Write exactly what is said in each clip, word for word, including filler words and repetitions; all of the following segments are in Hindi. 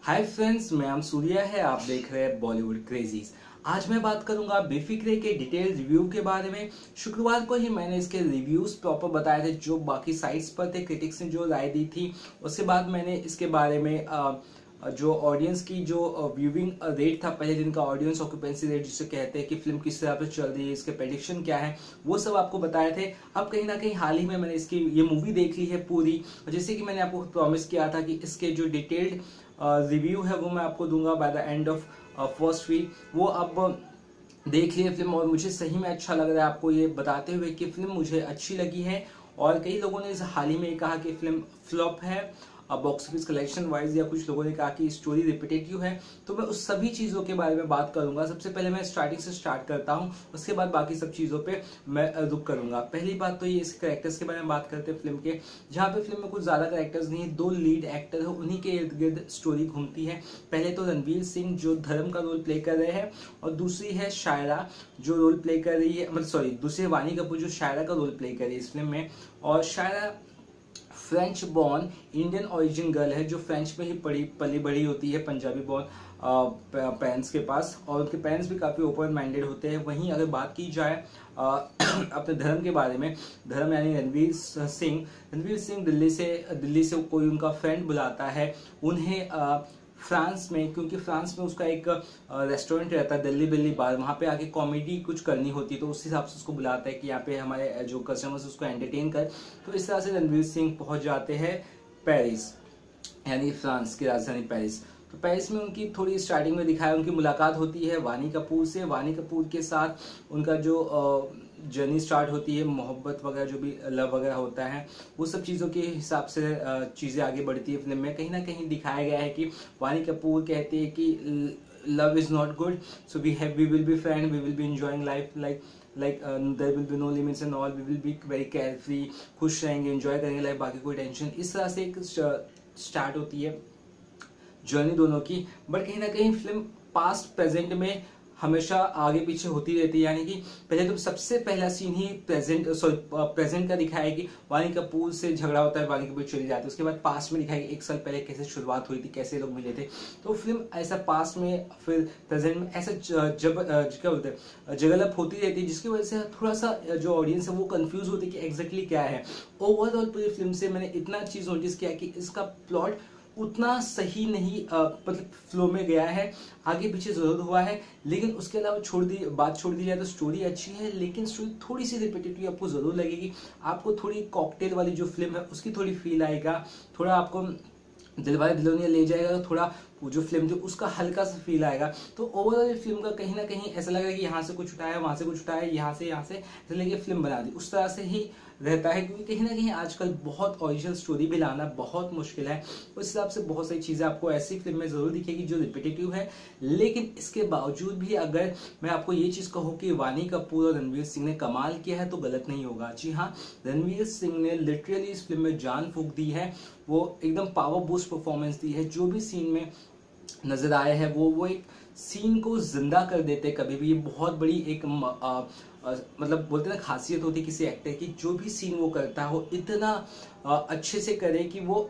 हाय फ्रेंड्स, मैं आम सूर्या है। आप देख रहे हैं बॉलीवुड क्रेजीज। आज मैं बात करूंगा बेफिक्रे के डिटेल रिव्यू के बारे में। शुक्रवार को ही मैंने इसके रिव्यूज प्रॉपर बताए थे जो बाकी साइट्स पर थे, क्रिटिक्स ने जो राय दी थी। उसके बाद मैंने इसके बारे में आ, जो ऑडियंस की जो व्यूइंग रेट था, पहले दिन का ऑडियंस ऑक्यूपेंसी रेट जिसे कहते हैं कि फिल्म किस तरह पे चल रही है, इसके प्रेडिक्शन क्या है, वो सब आपको बताए थे। अब कहीं ना कहीं हाल ही में मैंने इसकी ये मूवी देख ली है पूरी, और जैसे कि मैंने आपको प्रॉमिस किया था कि इसके जो डिटेल्ड रिव्यू है वो मैं आपको दूंगा by the end of first week. वो अब देख लिए फिल्म और मुझे सही में अच्छा लग रहा है आपको ये बताते हुए कि फिल्म मुझे अच्छी लगी है। और कई लोगों ने हाल ही में कहा कि फिल्म फ्लॉप है बॉक्स ऑफिस कलेक्शन वाइज, या कुछ लोगों ने कहा कि स्टोरी रिपीटेटिव है। तो मैं उस सभी चीजों के बारे में बात करूंगा। सबसे पहले मैं स्टार्टिंग से स्टार्ट करता हूं, उसके बाद बाकी सब चीजों पे मैं रुक करूंगा। पहली बात तो ये इस कैरेक्टर्स के बारे में बात करते हैं फिल्म के, जहां पे फिल्म में कुछ ज्यादा कैरेक्टर्स नहीं, दो लीड एक्टर है, उन्हीं के इर्द गिर्द स्टोरी घूमती है। पहले तो रणवीर सिंह जो धर्म का रोल प्ले कर रहे हैं, और दूसरी है शायरा जो रोल प्ले कर रही है, मतलब सॉरी दूसरी वानी कपूर जो शायरा का रोल प्ले कर रही है इस फिल्म में। और Shayra French born Indian origin girl है जो फ्रेंच में ही पढ़ी पली बड़ी होती है, पंजाबी बॉर्न पेरेंट्स के पास, और उनके पेरेंट्स भी काफी ओपन माइंडेड होते हैं। वहीं अगर बात की जाए आ, अपने धर्म के बारे में, धर्म यानी रणवीर सिंह रणवीर सिंह दिल्ली से दिल्ली से कोई उनका फ्रेंड बुलाता है उन्हें आ, फ्रांस में, क्योंकि फ्रांस में उसका एक रेस्टोरेंट रहता है दिल्ली बिल्ली बार, वहां पे आके कॉमेडी कुछ करनी होती है, तो उस हिसाब से उसको बुलाता है कि यहाँ पे हमारे जो कस्टमर्स उसको एंटरटेन कर। तो इस तरह से रणवीर सिंह पहुंच जाते हैं पेरिस, यानी फ्रांस की राजधानी पेरिस। तो पेरिस में उनकी थोड़ी स्टार्टिंग में दिखाया, उनकी मुलाकात होती है वानी कपूर से। वानी कपूर के साथ उनका जो जर्नी स्टार्ट होती है, मोहब्बत वगैरह जो भी लव वगैरह होता है, वो सब चीज़ों के हिसाब से चीज़ें आगे बढ़ती है फिल्म में। कहीं ना कहीं दिखाया गया है कि वानी कपूर कहती है कि love is not good, so we have we will be friend, we will be enjoying life like like there will be no limits and all, we will be very carefree, खुश रहेंगे, एंजॉय करेंगे लाइफ, बाकी कोई टेंशन। इस तरह से एक स्टार्ट होती है जर्नी दोनों की। बट कहीं ना कहीं फिल्म पास्ट प्रेजेंट में हमेशा आगे पीछे होती रहती है, यानी कि पहले तो सबसे पहला सीन ही प्रेजेंट सॉरी प्रेजेंट का दिखाया है कि वानी कपूर से झगड़ा होता है, वानी कपूर चली जाती है। उसके बाद पास्ट में दिखाया एक साल पहले कैसे शुरुआत हुई थी, कैसे लोग मिले थे। तो फिल्म ऐसा पास्ट में फिर प्रेजेंट में ऐसा जब क्या बोलते हैं जगलप होती रहती है, जिसकी वजह से थोड़ा सा जो ऑडियंस है वो कंफ्यूज होती है कि एग्जैक्टली क्या है। ओवरऑल पूरी फिल्म से मैंने इतना चीज नोटिस किया कि इसका प्लॉट उतना सही नहीं, मतलब फ्लो में गया है, आगे पीछे जरूर हुआ है, लेकिन उसके अलावा छोड़ दी बात छोड़ दी जाए तो स्टोरी अच्छी है, लेकिन स्टोरी थोड़ी सी रिपीटेटिव आपको जरूर लगेगी। आपको थोड़ी कॉकटेल वाली जो फिल्म है उसकी थोड़ी फील आएगा, थोड़ा आपको दिलवाले दुल्हनिया ले जाएगा तो थोड़ा वो जो फिल्म थी उसका हल्का सा फील आएगा। तो ओवरऑल फिल्म का कहीं ना कहीं ऐसा लग रहा है कि यहाँ से कुछ उठाया, वहां से कुछ उठाया, यहाँ से यहाँ से ऐसे लेके फिल्म बना दी, उस तरह से ही रहता है। क्योंकि कहीं ना कहीं आजकल बहुत ओरिजिनल स्टोरी भी लाना बहुत मुश्किल है। उस हिसाब से बहुत सारी चीजें आपको ऐसी फिल्म में जरूर दिखेगी जो रिपीटेटिव है, लेकिन इसके बावजूद भी अगर मैं आपको ये चीज कहूँ कि वानी कपूर और रणवीर सिंह ने कमाल किया है तो गलत नहीं होगा। जी हाँ, रणवीर सिंह ने लिटरली इस फिल्म में जान फूंक दी है, वो एकदम पावर बूस्ट परफॉर्मेंस दी है। जो भी सीन में नजर आए हैं वो वो एक सीन को जिंदा कर देते हैं कभी भी। ये बहुत बड़ी एक आ, आ, मतलब बोलते ना खासियत होती है किसी एक्टर की, जो भी सीन वो करता हो इतना आ, अच्छे से करे कि वो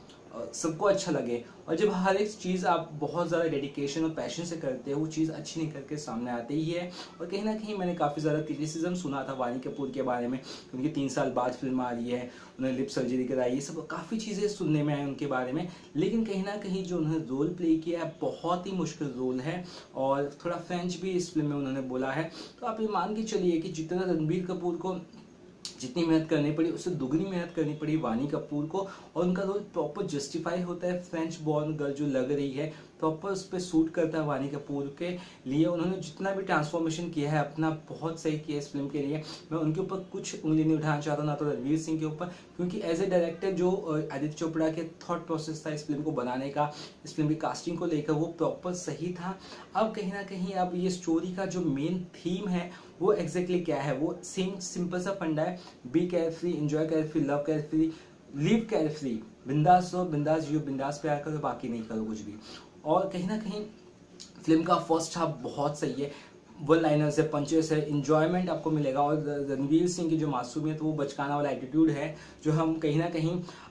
सबको अच्छा लगे। और जब हर एक चीज़ आप बहुत ज़्यादा डेडिकेशन और पैशन से करते हो, वो चीज़ अच्छी नहीं करके सामने आती ही है। और कहीं ना कहीं मैंने काफ़ी ज़्यादा क्रिटिसिज्म सुना था वानी कपूर के बारे में, उनकी तीन साल बाद फिल्म आ रही है, उन्होंने लिप सर्जरी कराई, ये सब काफ़ी चीज़ें सुनने में आई उनके बारे में। लेकिन कहीं ना कहीं जो उन्होंने रोल प्ले किया है बहुत ही मुश्किल रोल है, और थोड़ा फ्रेंच भी इस फिल्म में उन्होंने बोला है। तो आप ये मान के चलिए कि जितना रणबीर कपूर को जितनी मेहनत करनी पड़ी उससे दुगनी मेहनत करनी पड़ी वानी कपूर को, और उनका रोल प्रॉपर जस्टिफाई होता है। फ्रेंच बॉर्न गर्ल जो लग रही है प्रॉपर उस पर सूट करता है वानी कपूर के लिए। उन्होंने जितना भी ट्रांसफॉर्मेशन किया है अपना बहुत सही किया इस फिल्म के लिए। मैं उनके ऊपर कुछ उंगली नहीं उठाना चाहता, ना तो रणवीर सिंह के ऊपर, क्योंकि एज ए डायरेक्टर जो आदित्य चोपड़ा के थॉट प्रोसेस था इस फिल्म को बनाने का, इस फिल्म की कास्टिंग को लेकर, वो प्रॉपर सही था। अब कहीं ना कहीं अब ये स्टोरी का जो मेन थीम है वो एग्जैक्टली क्या है, वो सेम सिंपल सा फंडा है, be carefree, enjoy carefree, love carefree, live carefree, बिंदास रहो, बिंदास जियो, बिंदास प्यार करो, बाकी नहीं करो कुछ भी। और कहीं ना कहीं फिल्म का फर्स्ट हाफ बहुत सही है, वन लाइनर्स है, पंचेस है, इंजॉयमेंट आपको मिलेगा। और रणवीर सिंह की जो मासूमियत, वो बचकाना वाला एटीट्यूड है जो हम कहीं ना कहीं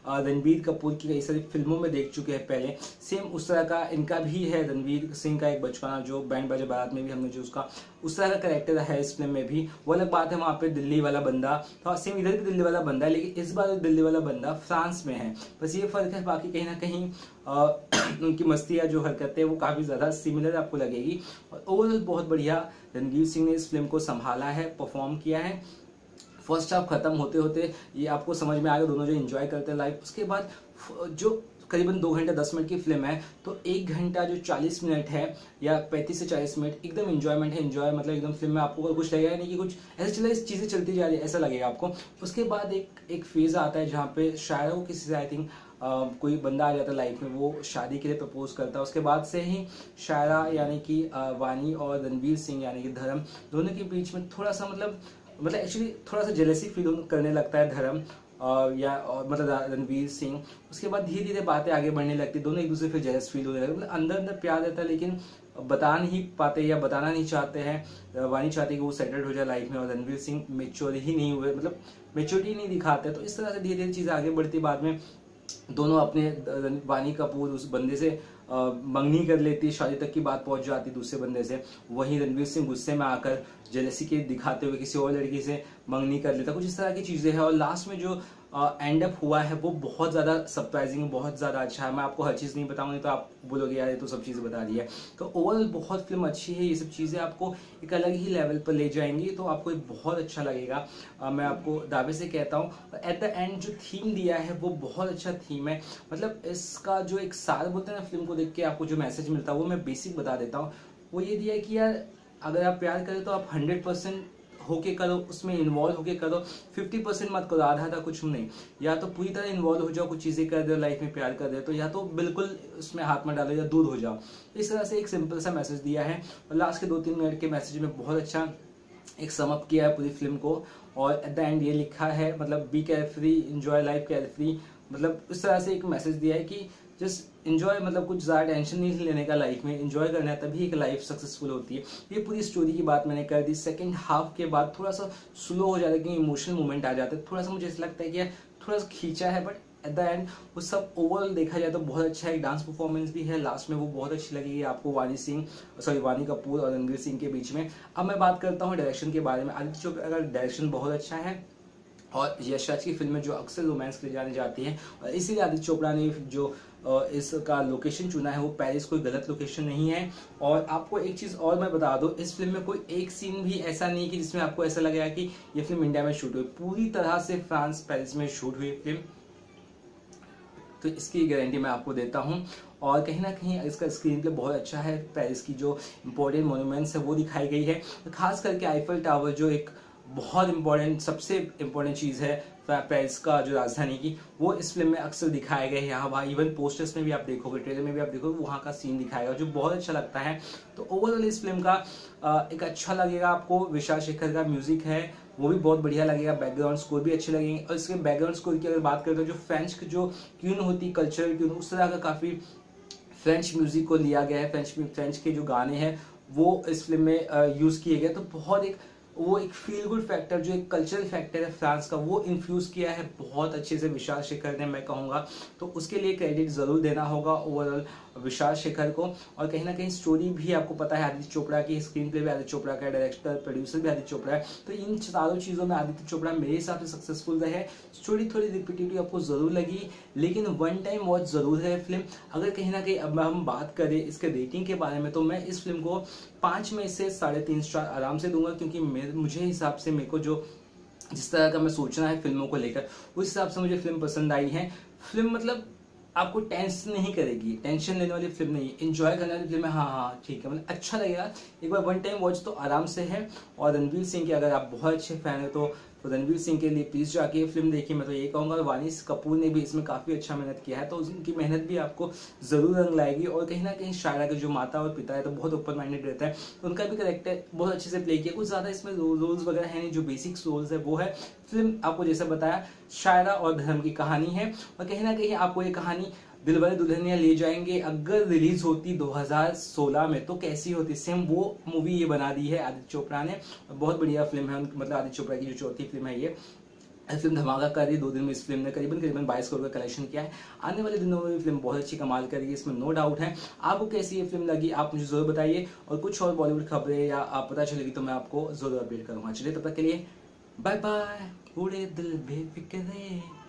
रणबीर कपूर की कई सारी फिल्मों में देख चुके हैं पहले, सेम उस तरह का इनका भी है। रणवीर सिंह का एक बचपना जो बैंड बाजा बारात में भी हमने जो उसका उस तरह का कैरेक्टर है इस फिल्म में भी, वो अलग बात है। वहाँ पे दिल्ली वाला बंदा तो सेम इधर भी दिल्ली वाला बंदा है, लेकिन इस बार दिल्ली वाला बंदा फ्रांस में है, बस ये फर्क है। बाकी कहीं ना कहीं आ, उनकी मस्तियाँ जो हरकतें वो काफ़ी ज़्यादा सिमिलर आपको लगेगी। और ओवरऑल बहुत बढ़िया रणवीर सिंह ने इस फिल्म को संभाला है, परफॉर्म किया है। फर्स्ट हाफ खत्म होते होते ये आपको समझ में आ गया दोनों जो एंजॉय करते हैं लाइफ। उसके बाद जो करीबन दो घंटे दस मिनट की फिल्म है, तो एक घंटा जो चालीस मिनट है या पैंतीस से चालीस मिनट एकदम एंजॉयमेंट है। एंजॉय मतलब एकदम फिल्म में आपको कुछ लगेगा नहीं कि कुछ ऐसे चला इस चीज़ें चलती जा रही है, ऐसा लगेगा आपको। उसके बाद एक एक फेज आता है जहाँ पे शायद वो किसी से आई थिंक Uh, कोई बंदा आ जाता है लाइफ में, वो शादी के लिए प्रपोज करता है। उसके बाद से ही शायरा यानी कि uh, वानी और रणवीर सिंह यानी कि धर्म दोनों के बीच में थोड़ा सा मतलब मतलब एक्चुअली थोड़ा सा जेलसी फील करने लगता है धर्म uh, या और मतलब रणवीर सिंह। उसके बाद धीरे धीरे बातें आगे बढ़ने लगती है, दोनों एक दूसरे फिर जेलस फील होने लगते, मतलब अंदर अंदर प्यार रहता है लेकिन बता नहीं पाते या बताना नहीं चाहते हैं। वानी चाहती है कि वो सेटल्ड हो जाए लाइफ में और रणवीर सिंह मेच्योर ही नहीं हुए, मतलब मेच्योरिटी नहीं दिखाते। तो इस तरह से धीरे धीरे चीज़ें आगे बढ़ती, बाद में दोनों अपने वानी कपूर उस बंदे से मंगनी कर लेती, शादी तक की बात पहुंच जाती दूसरे बंदे से। वहीं रणवीर सिंह गुस्से में आकर जेलसी के दिखाते हुए किसी और लड़की से मंगनी कर लेता, कुछ इस तरह की चीजें हैं। और लास्ट में जो एंड अप हुआ है वो बहुत ज्यादा सरप्राइजिंग, बहुत ज्यादा अच्छा है। मैं आपको हर चीज नहीं बताऊंगी तो आप बोलोगे यार ये तो सब चीजें बता दी है। तो ओवरऑल बहुत फिल्म अच्छी है, ये सब चीजें आपको एक अलग ही लेवल पर ले जाएंगी, तो आपको ये बहुत अच्छा लगेगा, आ, मैं आपको दावे से कहता हूँ। एट द एंड जो थीम दिया है वो बहुत अच्छा थीम है, मतलब इसका जो एक सार बोलते हैं ना फिल्म को देख के आपको जो मैसेज मिलता है वो मैं बेसिक बता देता हूँ। वो ये दिया है कि यार अगर आप प्यार करें तो आप हंड्रेड परसेंट होके करो, उसमें इन्वॉल्व होके करो, फिफ्टी परसेंट मत करो, आधा आधा कुछ नहीं। या तो पूरी तरह इन्वॉल्व हो जाओ, कुछ चीजें कर दो लाइफ में, प्यार कर दो तो, या तो बिल्कुल उसमें हाथ मत डालो या दूर हो जाओ। इस तरह से एक सिंपल सा मैसेज दिया है और लास्ट के दो तीन मिनट के मैसेज में बहुत अच्छा एक समअप किया है पूरी फिल्म को। और एट द एंड ये लिखा है मतलब be carefree, enjoy life carefree, मतलब इस तरह से एक मैसेज दिया है कि जस्ट एंजॉय, मतलब कुछ ज़्यादा टेंशन नहीं लेने का लाइफ में, एंजॉय करना है तभी एक लाइफ सक्सेसफुल होती है। ये पूरी स्टोरी की बात मैंने कर दी। सेकंड हाफ के बाद थोड़ा सा स्लो हो जाता है क्योंकि इमोशनल मोमेंट आ जाते हैं, थोड़ा सा मुझे ऐसा लगता है कि यार थोड़ा सा खींचा है, बट एट द एंड वो सब ओवरऑल देखा जाए तो बहुत अच्छा है। डांस परफॉर्मेंस भी है लास्ट में, वो बहुत अच्छी लगेगी आपको वानी सिंह सॉरी वानी कपूर और रणवीर सिंह के बीच में। अब मैं बात करता हूँ डायरेक्शन के बारे में। आदित्य चोपड़ा का डायरेक्शन बहुत अच्छा है और यश राज की फिल्में जो अक्सर रोमांस के लिए जानी जाती हैं, और इसीलिए आदित्य चोपड़ा ने जो इसका लोकेशन चुना है वो पेरिस कोई गलत लोकेशन नहीं है। और आपको एक चीज़ और मैं बता दूं, इस फिल्म में कोई एक सीन भी ऐसा नहीं कि जिसमें आपको ऐसा लगेगा कि ये फिल्म इंडिया में शूट हुई, पूरी तरह से फ्रांस पेरिस में शूट हुई फिल्म, तो इसकी गारंटी मैं आपको देता हूँ। और कहीं ना कहीं इसका स्क्रीन प्ले बहुत अच्छा है, पेरिस की जो इम्पोर्टेंट मोन्यूमेंट्स है वो दिखाई गई है, खास करके आईफल टावर जो एक बहुत इंपॉर्टेंट सबसे इम्पोर्टेंट चीज़ है पेरिस का जो राजधानी की, वो इस फिल्म में अक्सर दिखाए गए हैं। यहाँ वहाँ इवन पोस्टर्स में भी आप देखोगे, ट्रेलर में भी आप देखोगे, वहाँ का सीन दिखाएगा जो बहुत अच्छा लगता है। तो ओवरऑल इस फिल्म का एक अच्छा लगेगा आपको। विशाल शेखर का म्यूजिक है वो भी बहुत बढ़िया लगेगा, बैकग्राउंड स्कोर भी अच्छे लगेंगे। और इसके बैकग्राउंड स्कोर की अगर बात करें तो जो फ्रेंच की जो ट्यून होती है, कल्चरल ट्यून, उस तरह का काफ़ी फ्रेंच म्यूजिक को लिया गया है। फ्रेंच फ्रेंच के जो गाने हैं वो इस फिल्म में यूज़ किए गए, तो बहुत एक वो एक फील गुड फैक्टर जो एक कल्चरल फैक्टर है फ्रांस का वो इन्फ्यूज किया है बहुत अच्छे से विशाल शेखर ने, मैं कहूँगा। तो उसके लिए क्रेडिट ज़रूर देना होगा ओवरऑल विशाल शेखर को। और कहीं ना कहीं स्टोरी भी आपको पता है आदित्य चोपड़ा की, स्क्रीन प्ले भी आदित्य चोपड़ा का, डायरेक्टर प्रोड्यूसर भी आदित्य चोपड़ा है। तो इन चारों चीज़ों में आदित्य चोपड़ा मेरे हिसाब से सक्सेसफुल रहे। स्टोरी थोड़ी रिपीटेटिव आपको ज़रूर लगी, लेकिन वन टाइम वॉच ज़रूर है फिल्म। अगर कहीं ना कहीं अब हम बात करें इसके रेटिंग के बारे में, तो मैं इस फिल्म को पाँच में से साढ़े तीन स्टार आराम से दूंगा, क्योंकि मुझे हिसाब से मेरे को जो जिस तरह का मैं सोचना है फिल्मों को लेकर, उस हिसाब से मुझे फिल्म पसंद आई है। फिल्म मतलब आपको टेंशन नहीं करेगी, टेंशन लेने वाली फिल्म नहीं, एंजॉय करने वाली फिल्म है। हाँ हाँ ठीक है, मतलब अच्छा लगेगा, एक बार वन टाइम वॉच तो आराम से है। और रणवीर सिंह के अगर आप बहुत अच्छे फैन है तो तो रणवीर सिंह के लिए प्लीज जाके ये फिल्म देखिए, मैं तो ये कहूँगा। वानी कपूर ने भी इसमें काफ़ी अच्छा मेहनत किया है, तो उनकी मेहनत भी आपको ज़रूर रंग लाएगी। और कहीं ना कहीं शायरा के जो माता और पिता है तो बहुत ओपन माइंडेड रहता है, तो उनका भी करेक्टर बहुत अच्छे से प्ले किया। कुछ ज़्यादा इसमें रोल्स वगैरह है नहीं, जो बेसिक रोल्स है वो है। फिल्म आपको जैसा बताया शायरा और धर्म की कहानी है, और कहीं ना कहीं आपको ये कहानी दिलवाले दुल्हनिया ले जाएंगे अगर रिलीज होती दो हज़ार सोलह में तो कैसी होती, सेम वो मूवी ये बना दी है आदित्य चोपड़ा ने। बहुत बढ़िया फिल्म है, मतलब आदित्य चोपड़ा की जो चौथी फिल्म है ये। फिल्म धमाका कर रही है। दो दिन में इस फिल्म ने करीबन करीबन बाईस करोड़ का कलेक्शन किया है। आने वाले दिनों में भी फिल्म बहुत अच्छी कमाल करेगी, इसमें नो डाउट है। आपको कैसी ये फिल्म लगी आप मुझे जरूर बताइए, और कुछ और बॉलीवुड खबरें या आप पता चलेगी तो मैं आपको जरूर अपडेट करूंगा। चलिए तब तक के लिए बाय बाय। उड़े दिल बेफिक्रे।